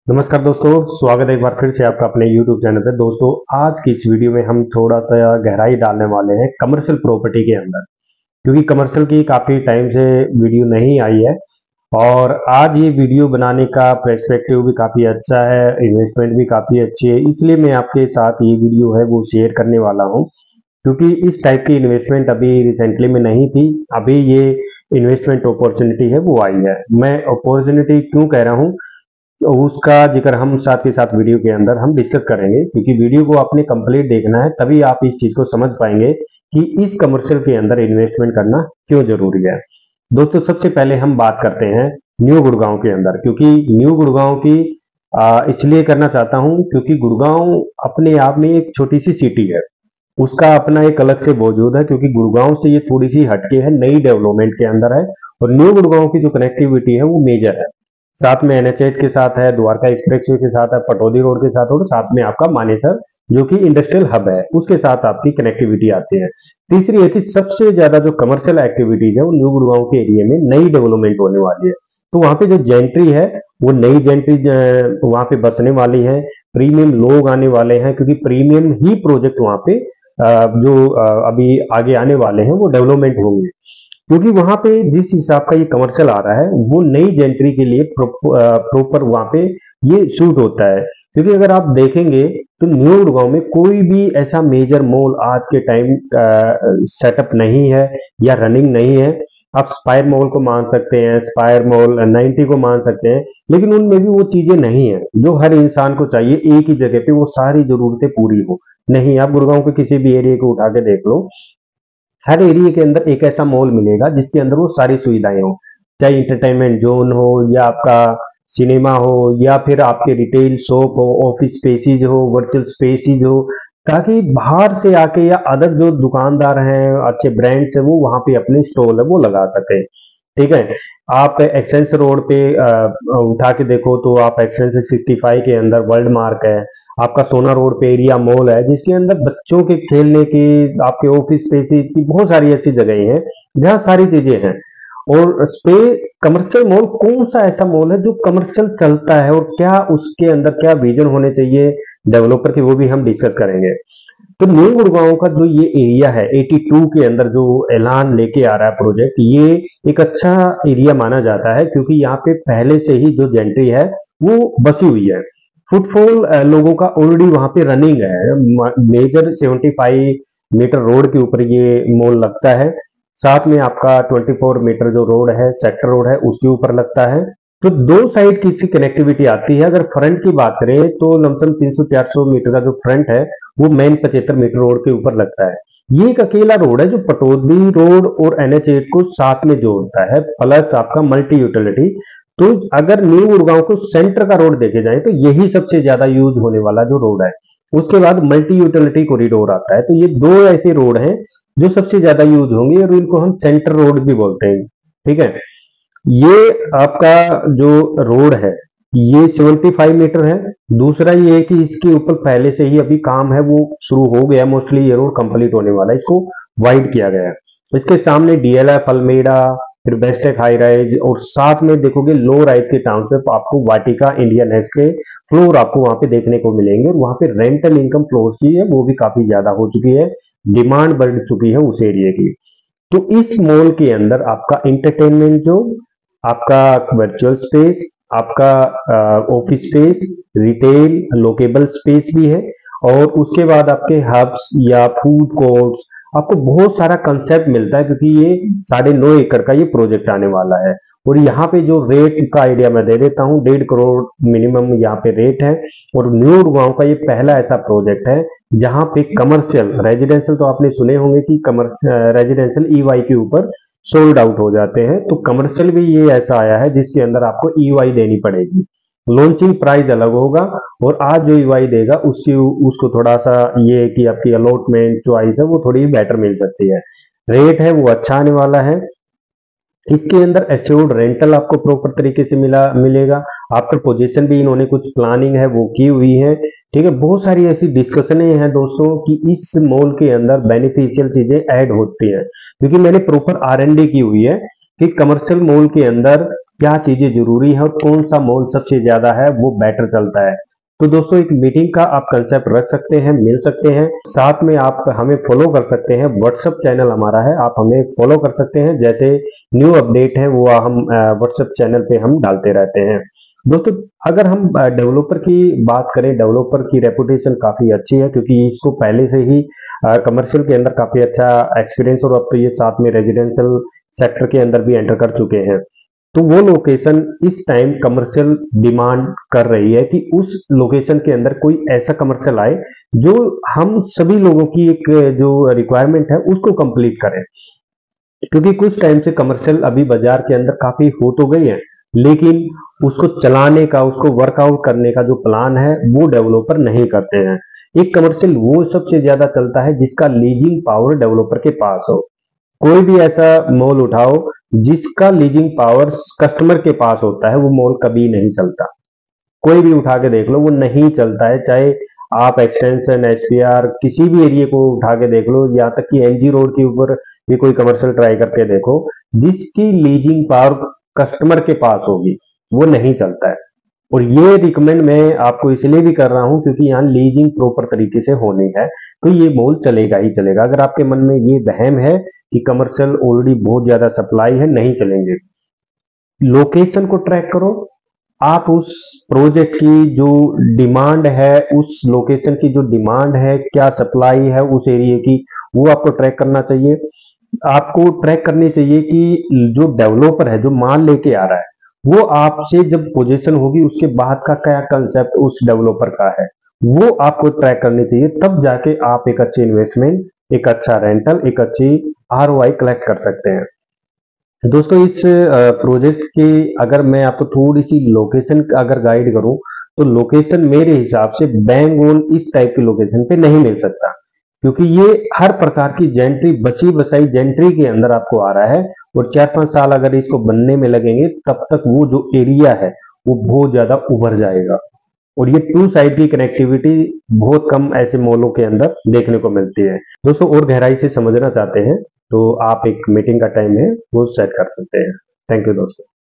नमस्कार दोस्तों, स्वागत है एक बार फिर से आपका अपने YouTube चैनल पे। दोस्तों, आज की इस वीडियो में हम थोड़ा सा गहराई डालने वाले हैं कमर्शियल प्रॉपर्टी के अंदर, क्योंकि कमर्शियल की काफ़ी टाइम से वीडियो नहीं आई है। और आज ये वीडियो बनाने का पर्सपेक्टिव भी काफ़ी अच्छा है, इन्वेस्टमेंट भी काफ़ी अच्छी है, इसलिए मैं आपके साथ ये वीडियो है वो शेयर करने वाला हूँ। क्योंकि इस टाइप की इन्वेस्टमेंट अभी रिसेंटली में नहीं थी, अभी ये इन्वेस्टमेंट अपॉर्चुनिटी है वो आई है। मैं अपॉर्चुनिटी क्यों कह रहा हूँ, तो उसका जिक्र हम साथ के साथ वीडियो के अंदर हम डिस्कस करेंगे, क्योंकि वीडियो को आपने कंप्लीट देखना है, तभी आप इस चीज को समझ पाएंगे कि इस कमर्शियल के अंदर इन्वेस्टमेंट करना क्यों जरूरी है। दोस्तों, सबसे पहले हम बात करते हैं न्यू गुड़गांव के अंदर, क्योंकि न्यू गुड़गांव की इसलिए करना चाहता हूं क्योंकि गुड़गांव अपने आप में एक छोटी सी सिटी है, उसका अपना एक अलग से वजूद है, क्योंकि गुड़गांव से ये थोड़ी सी हटके है, नई डेवलपमेंट के अंदर है। और न्यू गुड़गांव की जो कनेक्टिविटी है वो मेजर है, साथ में NH8 के साथ है, द्वारका एक्सप्रेसवे के साथ है, पटौदी रोड के साथ, और साथ में आपका मानेसर जो कि इंडस्ट्रियल हब है उसके साथ आपकी कनेक्टिविटी आती है। तीसरी है कि सबसे ज्यादा जो कमर्शियल एक्टिविटीज है वो न्यू गुड़गांव के एरिया में नई डेवलपमेंट होने वाली है। तो वहां पे जो जेंट्री है वो नई जेंट्री वहां पे बसने वाली है, प्रीमियम लोग आने वाले हैं, क्योंकि प्रीमियम ही प्रोजेक्ट वहां पे जो अभी आगे आने वाले हैं वो डेवलपमेंट होंगे, क्योंकि वहां पे जिस हिसाब का ये कमर्शियल आ रहा है वो नई जेंट्री के लिए प्रॉपर वहां पे ये शूट होता है। क्योंकि अगर आप देखेंगे तो न्यू गुड़गांव में कोई भी ऐसा मेजर मॉल आज के टाइम सेटअप नहीं है या रनिंग नहीं है। आप स्पायर मॉल को मान सकते हैं, स्पायर मॉल 90 को मान सकते हैं, लेकिन उनमें भी वो चीजें नहीं है जो हर इंसान को चाहिए एक ही जगह पे वो सारी जरूरतें पूरी हो। नहीं, आप गुड़गांव के किसी भी एरिया को उठा के देख लो, हर एरिया के अंदर एक ऐसा मॉल मिलेगा जिसके अंदर वो सारी सुविधाएं हो, चाहे इंटरटेनमेंट जोन हो या आपका सिनेमा हो या फिर आपके रिटेल शॉप हो, ऑफिस स्पेसिस हो, वर्चुअल स्पेसिस हो, ताकि बाहर से आके या अदर जो दुकानदार हैं, अच्छे ब्रांड्स है, वो वहां पे अपने स्टॉल है वो लगा सके। ठीक है। आप एक्सचेंज रोड पे उठा के देखो तो आप एक्सचेंज 65 के अंदर वर्ल्ड मार्क है, आपका सोना रोड पे एरिया मॉल है जिसके अंदर बच्चों के खेलने की, आपके ऑफिस स्पेसिस की बहुत सारी ऐसी जगह हैं जहाँ सारी चीजें हैं। और स्पे कमर्शियल मॉल कौन सा ऐसा मॉल है जो कमर्शियल चलता है और क्या उसके अंदर क्या विजन होने चाहिए डेवलपर के, वो भी हम डिस्कस करेंगे। तो न्यू गुड़गांव का जो ये एरिया है 82 के अंदर जो ऐलान लेके आ रहा है प्रोजेक्ट, ये एक अच्छा एरिया माना जाता है, क्योंकि यहाँ पे पहले से ही जो जेंट्री है वो बसी हुई है। फुटफॉल लोगों का ऑलरेडी वहां पे रनिंग है। मेजर 75 मीटर रोड के ऊपर ये मॉल लगता है, साथ में आपका 24 मीटर जो रोड है, सेक्टर रोड है, उसके ऊपर लगता है। तो दो साइड की इसकी कनेक्टिविटी आती है। अगर फ्रंट की बात करें तो लमसम 300-400 मीटर का जो फ्रंट है वो मेन 75 मीटर रोड के ऊपर लगता है। ये एक अकेला रोड है जो पटौदी रोड और NH8 को साथ में जोड़ता है, प्लस आपका मल्टी यूटिलिटी। तो अगर न्यू गुड़गांव को सेंटर का रोड देखे जाए तो यही सबसे ज्यादा यूज होने वाला जो रोड है। उसके बाद मल्टी यूटिलिटी कॉरिडोर आता है। तो ये दो ऐसे रोड हैं जो सबसे ज्यादा यूज होंगे और इनको हम सेंटर रोड भी बोलते हैं। ठीक है। ये आपका जो रोड है ये 75 मीटर है। दूसरा ये है कि इसके ऊपर पहले से ही अभी काम है वो शुरू हो गया, मोस्टली ये रोड कंप्लीट होने वाला है, इसको वाइड किया गया है। इसके सामने DLF अल्मेडा, फिर बेस्टेक हाई राइज, और साथ में देखोगे लो राइज के टाउनशिप आपको वाटिका इंडिया नेक्स्ट के फ्लोर आपको वहां पे देखने को मिलेंगे। और वहां पे रेंटल इनकम फ्लोर की है वो भी काफी ज्यादा हो चुकी है, डिमांड बढ़ चुकी है उस एरिया की। तो इस मॉल के अंदर आपका इंटरटेनमेंट जोन, आपका वर्चुअल स्पेस, आपका office space, retail lockable space भी है, और उसके बाद आपके हब्स या फूड कोर्ट्स, आपको बहुत सारा कंसेप्ट मिलता है, क्योंकि ये 9.5 एकड़ का ये प्रोजेक्ट आने वाला है। और यहाँ पे जो रेट का आइडिया मैं दे देता हूँ, 1.5 करोड़ मिनिमम यहाँ पे रेट है। और न्यू गुड़गांव का ये पहला ऐसा प्रोजेक्ट है जहां पे कमर्शियल रेजिडेंशियल, तो आपने सुने होंगे कि कमर्शियल रेजिडेंशियल EY के ऊपर सोल्ड आउट हो जाते हैं, तो कमर्शियल भी ये ऐसा आया है जिसके अंदर आपको EY देनी पड़ेगी। लॉन्चिंग प्राइस अलग होगा, और आज जो EY देगा उसकी उसको थोड़ा सा ये है कि आपकी अलॉटमेंट चॉइस है वो थोड़ी बेटर मिल सकती है। रेट है वो अच्छा आने वाला है। इसके अंदर एश्योर्ड रेंटल आपको प्रॉपर तरीके से मिलेगा। आफ्टर पोजीशन भी इन्होंने कुछ प्लानिंग है वो की हुई है। ठीक है। बहुत सारी ऐसी डिस्कशनें हैं दोस्तों कि इस मॉल के अंदर बेनिफिशियल चीजें ऐड होती हैं, क्योंकि मैंने प्रॉपर R&D की हुई है कि कमर्शियल मॉल के अंदर क्या चीजें जरूरी है और कौन सा मॉल सबसे ज्यादा है वो बेटर चलता है। तो दोस्तों एक मीटिंग का आप कंसेप्ट रख सकते हैं, मिल सकते हैं, साथ में आप हमें फॉलो कर सकते हैं। व्हाट्सएप चैनल हमारा है, आप हमें फॉलो कर सकते हैं। जैसे न्यू अपडेट है वो हम व्हाट्सएप चैनल पे हम डालते रहते हैं। दोस्तों अगर हम डेवलपर की बात करें, डेवलपर की रेपुटेशन काफी अच्छी है क्योंकि इसको पहले से ही कमर्शियल के अंदर काफी अच्छा एक्सपीरियंस, और अब तो ये साथ में रेजिडेंशियल सेक्टर के अंदर भी एंटर कर चुके हैं। तो वो लोकेशन इस टाइम कमर्शियल डिमांड कर रही है कि उस लोकेशन के अंदर कोई ऐसा कमर्शियल आए जो हम सभी लोगों की एक जो रिक्वायरमेंट है उसको कंप्लीट करे। क्योंकि कुछ टाइम से कमर्शियल अभी बाजार के अंदर काफी हो तो गई है, लेकिन उसको चलाने का, उसको वर्कआउट करने का जो प्लान है वो डेवलपर नहीं करते हैं। एक कमर्शियल वो सबसे ज्यादा चलता है जिसका लीजिंग पावर डेवलपर के पास हो। कोई भी ऐसा मॉल उठाओ जिसका लीजिंग पावर कस्टमर के पास होता है, वो मॉल कभी नहीं चलता। कोई भी उठा के देख लो वो नहीं चलता है। चाहे आप एक्सटेंशन, एसपीआर, किसी भी एरिया को उठा के देख लो, यहाँ तक कि एनजी रोड के ऊपर भी कोई कमर्शियल ट्राई करके देखो, जिसकी लीजिंग पावर कस्टमर के पास होगी वो नहीं चलता है। और ये रिकमेंड मैं आपको इसलिए भी कर रहा हूं क्योंकि यहाँ लीजिंग प्रॉपर तरीके से होनी है, तो ये मॉल चलेगा ही चलेगा। अगर आपके मन में ये वहम है कि कमर्शियल ऑलरेडी बहुत ज्यादा सप्लाई है, नहीं चलेंगे। लोकेशन को ट्रैक करो, आप उस प्रोजेक्ट की जो डिमांड है, उस लोकेशन की जो डिमांड है, क्या सप्लाई है उस एरिया की, वो आपको ट्रैक करना चाहिए। आपको ट्रैक करनी चाहिए कि जो डेवलपर है, जो माल लेके आ रहा है, वो आपसे जब पोजीशन होगी उसके बाद का क्या कंसेप्ट उस डेवलपर का है, वो आपको ट्रैक करनी चाहिए। तब जाके आप एक अच्छी इन्वेस्टमेंट, एक अच्छा रेंटल, एक अच्छी आरओआई कलेक्ट कर सकते हैं। दोस्तों इस प्रोजेक्ट की अगर मैं आपको थोड़ी सी लोकेशन अगर गाइड करूं, तो लोकेशन मेरे हिसाब से बैंग ऑन इस टाइप की लोकेशन पे नहीं मिल सकता, क्योंकि ये हर प्रकार की जेंट्री, बची बसाई जेंट्री के अंदर आपको आ रहा है। और 4-5 साल अगर इसको बनने में लगेंगे तब तक वो जो एरिया है वो बहुत ज्यादा उभर जाएगा। और ये टू साइड की कनेक्टिविटी बहुत कम ऐसे मॉलों के अंदर देखने को मिलती है। दोस्तों और गहराई से समझना चाहते हैं तो आप एक मीटिंग का टाइम है वो सेट कर सकते हैं। थैंक यू दोस्तों।